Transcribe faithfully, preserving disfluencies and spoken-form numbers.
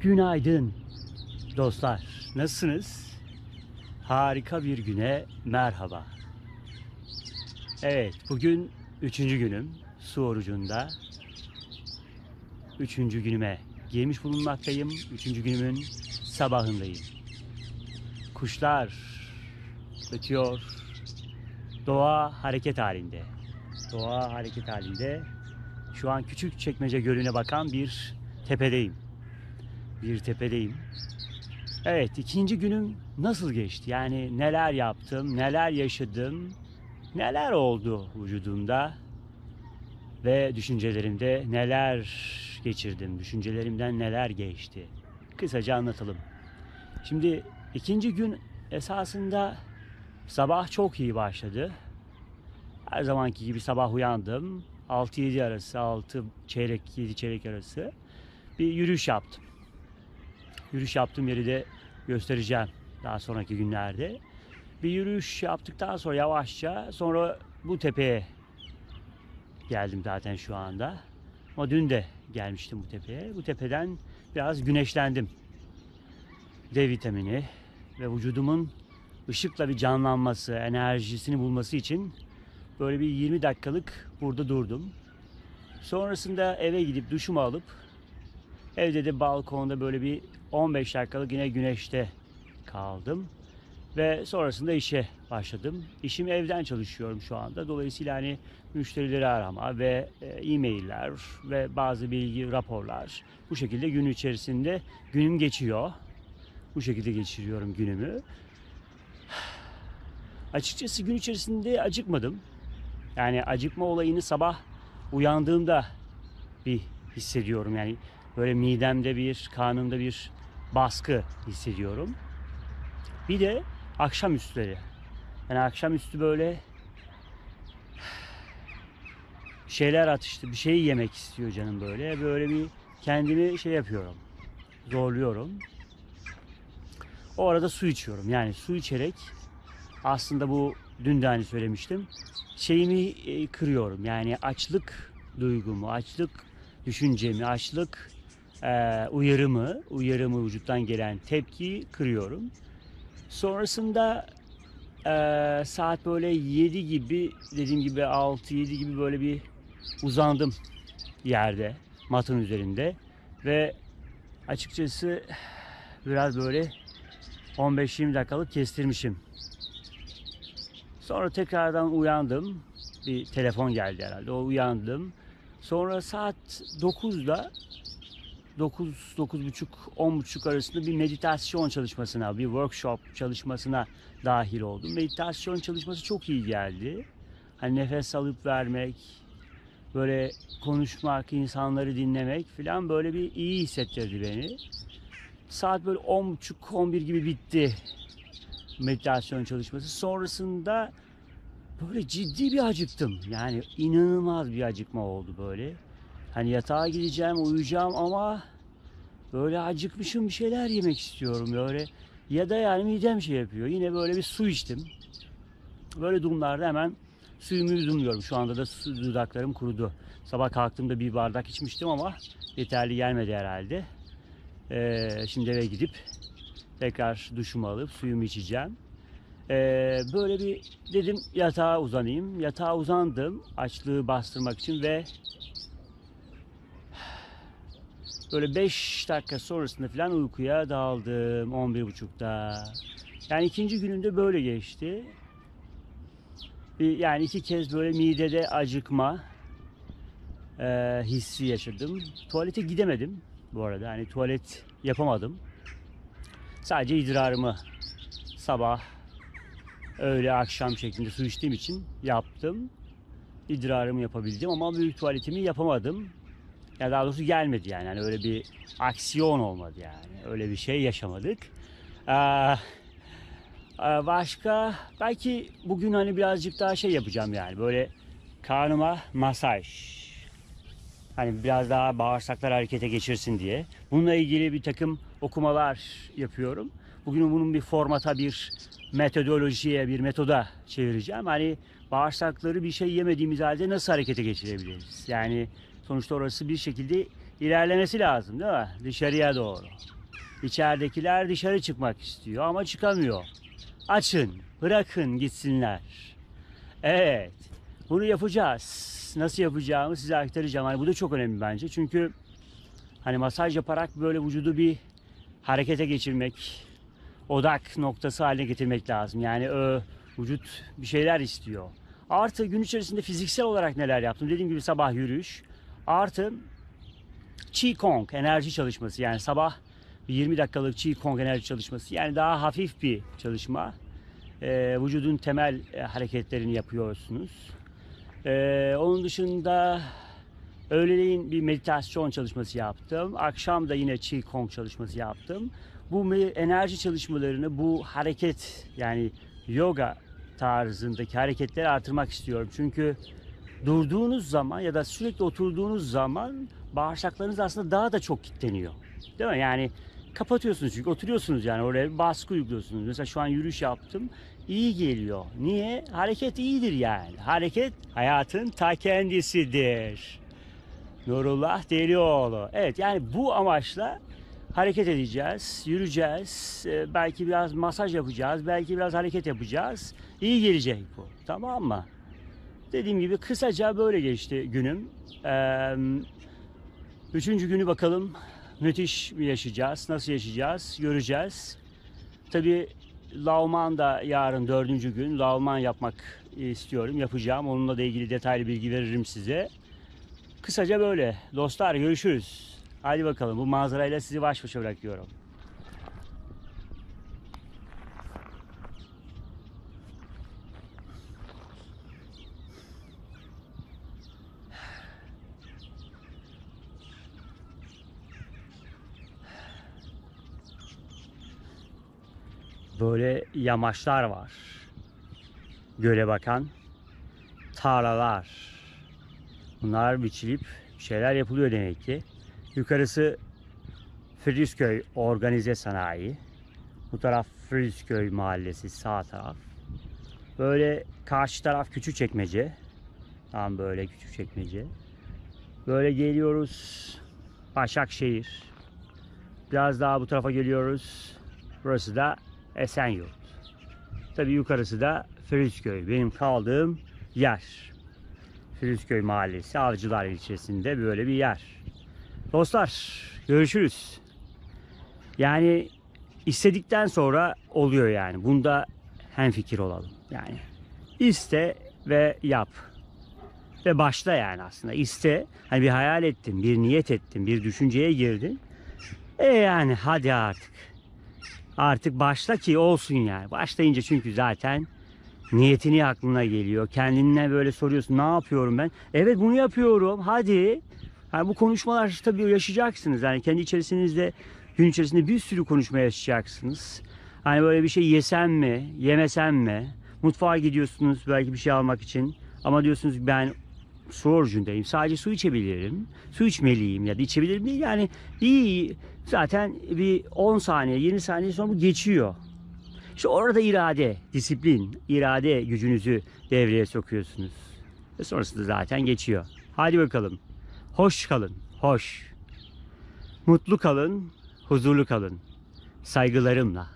Günaydın dostlar. Nasılsınız? Harika bir güne merhaba. Evet, bugün üçüncü günüm su orucunda. Üçüncü günüme girmiş bulunmaktayım. Üçüncü günümün sabahındayım. Kuşlar ötüyor. Doğa hareket halinde. Doğa hareket halinde. Şu an Küçükçekmece Gölü'ne bakan bir tepedeyim. Bir tepedeyim. Evet, ikinci günüm nasıl geçti? Yani neler yaptım, neler yaşadım, neler oldu vücudumda ve düşüncelerimde neler geçirdim, düşüncelerimden neler geçti? Kısaca anlatalım. Şimdi ikinci gün esasında sabah çok iyi başladı. Her zamanki gibi sabah uyandım. altı yedi arası, altı çeyrek, yedi çeyrek arası bir yürüyüş yaptım. Yürüyüş yaptığım yeri de göstereceğim daha sonraki günlerde. Bir yürüyüş yaptıktan sonra yavaşça sonra bu tepeye geldim zaten şu anda. Ama dün de gelmiştim bu tepeye. Bu tepeden biraz güneşlendim. D vitamini ve vücudumun ışıkla bir canlanması, enerjisini bulması için böyle bir yirmi dakikalık burada durdum. Sonrasında eve gidip duşumu alıp evde de balkonda böyle bir on beş dakikalık yine güneşte kaldım. Ve sonrasında işe başladım. İşim evden çalışıyorum şu anda. Dolayısıyla hani müşterileri arama ve e-mailler ve bazı bilgi raporlar. Bu şekilde gün içerisinde günüm geçiyor. Bu şekilde geçiriyorum günümü. Açıkçası gün içerisinde acıkmadım. Yani acıkma olayını sabah uyandığımda bir hissediyorum. Yani böyle midemde bir, karnımda bir baskı hissediyorum. Bir de akşamüstleri. Yani akşamüstü böyle şeyler atıştı. Bir şey yemek istiyor canım böyle. Böyle bir kendimi şey yapıyorum. Zorluyorum. O arada su içiyorum. Yani su içerek aslında bu dün de hani söylemiştim. Şeyimi kırıyorum. Yani açlık duygumu, açlık düşüncemi, açlık e, uyarımı, uyarımı vücuttan gelen tepkiyi kırıyorum. Sonrasında e, saat böyle yedi gibi, dediğim gibi altı yedi gibi böyle bir uzandım yerde, matın üzerinde ve açıkçası biraz böyle on beş yirmi dakikalık kestirmişim. Sonra tekrardan uyandım. Bir telefon geldi herhalde. O uyandım. Sonra saat dokuzda dokuz dokuz buçuk on buçuk arasında bir meditasyon çalışmasına, bir workshop çalışmasına dahil oldum. Meditasyon çalışması çok iyi geldi. Hani nefes alıp vermek, böyle konuşmak, insanları dinlemek falan böyle bir iyi hissettirdi beni. Saat böyle on buçuk on bir gibi bitti meditasyon çalışması. Sonrasında böyle ciddi bir acıktım. Yani inanılmaz bir acıkma oldu böyle. Hani yatağa gideceğim, uyuyacağım ama böyle acıkmışım, bir şeyler yemek istiyorum böyle. Ya da yani midem şey yapıyor. Yine böyle bir su içtim. Böyle durumlarda hemen suyumu yudumluyorum. Şu anda da su dudaklarım kurudu. Sabah kalktığımda bir bardak içmiştim ama yeterli gelmedi herhalde. Ee, şimdi eve gidip tekrar duşumu alıp suyumu içeceğim. Ee, böyle bir dedim yatağa uzanayım. Yatağa uzandım açlığı bastırmak için ve böyle beş dakika sonrasında falan uykuya daldım on bir buçukta. Yani ikinci gününde böyle geçti. Yani iki kez böyle midede acıkma e, hissi yaşadım. Tuvalete gidemedim bu arada. Hani tuvalet yapamadım. Sadece idrarımı sabah, öğle, akşam şeklinde su içtiğim için yaptım. İdrarımı yapabildim ama büyük tuvaletimi yapamadım. Ya daha doğrusu gelmedi yani. Yani öyle bir aksiyon olmadı yani. Öyle bir şey yaşamadık. Ee, başka belki bugün hani birazcık daha şey yapacağım yani. Böyle karnıma masaj. Hani biraz daha bağırsaklar harekete geçirsin diye. Bununla ilgili bir takım okumalar yapıyorum. Bugün bunun bir formata, bir metodolojiye, bir metoda çevireceğim. Hani bağırsakları bir şey yemediğimiz halde nasıl harekete geçirebiliriz? Yani sonuçta orası bir şekilde ilerlemesi lazım değil mi? Dışarıya doğru. İçeridekiler dışarı çıkmak istiyor ama çıkamıyor. Açın, bırakın gitsinler. Evet, bunu yapacağız. Nasıl yapacağımı size aktaracağım. Hani bu da çok önemli bence. Çünkü hani masaj yaparak böyle vücudu bir harekete geçirmek, odak noktası haline getirmek lazım. Yani ö, vücut bir şeyler istiyor. Artı gün içerisinde fiziksel olarak neler yaptım? Dediğim gibi sabah yürüyüş. Artı Qigong enerji çalışması. Yani sabah yirmi dakikalık Qigong enerji çalışması. Yani daha hafif bir çalışma. Ee, vücudun temel e, hareketlerini yapıyorsunuz. Ee, onun dışında öğleyin bir meditasyon çalışması yaptım. Akşam da yine Qigong çalışması yaptım. Bu enerji çalışmalarını, bu hareket yani yoga tarzındaki hareketleri artırmak istiyorum. Çünkü durduğunuz zaman ya da sürekli oturduğunuz zaman bağırsaklarınız aslında daha da çok kilitleniyor. Değil mi? Yani kapatıyorsunuz çünkü oturuyorsunuz yani oraya bir baskı uyguluyorsunuz. Mesela şu an yürüyüş yaptım. İyi geliyor. Niye? Hareket iyidir yani. Hareket hayatın ta kendisidir. Nurullah Delioğlu. Evet yani bu amaçla hareket edeceğiz, yürüyeceğiz, ee, belki biraz masaj yapacağız, belki biraz hareket yapacağız. İyi gelecek bu. Tamam mı? Dediğim gibi kısaca böyle geçti günüm. Ee, üçüncü günü bakalım müthiş mi yaşayacağız, nasıl yaşayacağız, göreceğiz. Tabii Lauman da yarın dördüncü gün. Lauman yapmak istiyorum, yapacağım. Onunla da ilgili detaylı bilgi veririm size. Kısaca böyle. Dostlar görüşürüz. Hadi bakalım bu manzarayla sizi baş başa bırakıyorum. Böyle yamaçlar var. Göle bakan tarlalar. Bunlar biçilip şeyler yapılıyor demek ki. Yukarısı Filizköy Organize Sanayi. Bu taraf Filizköy Mahallesi sağ taraf. Böyle karşı taraf Küçükçekmece. Tam böyle Küçükçekmece. Böyle geliyoruz Başakşehir. Biraz daha bu tarafa geliyoruz. Burası da Esenyurt. Tabii yukarısı da Filizköy. Benim kaldığım yer. Filizköy Mahallesi, Avcılar ilçesinde böyle bir yer. Dostlar görüşürüz. Yani istedikten sonra oluyor yani. Bunda hemfikir olalım. Yani iste ve yap. Ve başla yani aslında. İste. Hani bir hayal ettin, bir niyet ettin, bir düşünceye girdin. E yani hadi artık. Artık başla ki olsun yani. Başlayınca çünkü zaten niyetini aklına geliyor. Kendine böyle soruyorsun, ne yapıyorum ben? Evet bunu yapıyorum. Hadi. Yani bu konuşmalar tabii yaşayacaksınız. Yani kendi içerisinizde gün içerisinde bir sürü konuşma yaşayacaksınız. Hani böyle bir şey yesem mi, yemesem mi? Mutfağa gidiyorsunuz belki bir şey almak için. Ama diyorsunuz ben su orucundayım. Sadece su içebilirim. Su içmeliyim ya da içebilirim değil. Yani iyi zaten bir on saniye, yirmi saniye sonra bu geçiyor. İşte orada irade, disiplin, irade gücünüzü devreye sokuyorsunuz. Ve sonrasında zaten geçiyor. Hadi bakalım. Hoş kalın, hoş. Mutlu kalın, huzurlu kalın. Saygılarımla.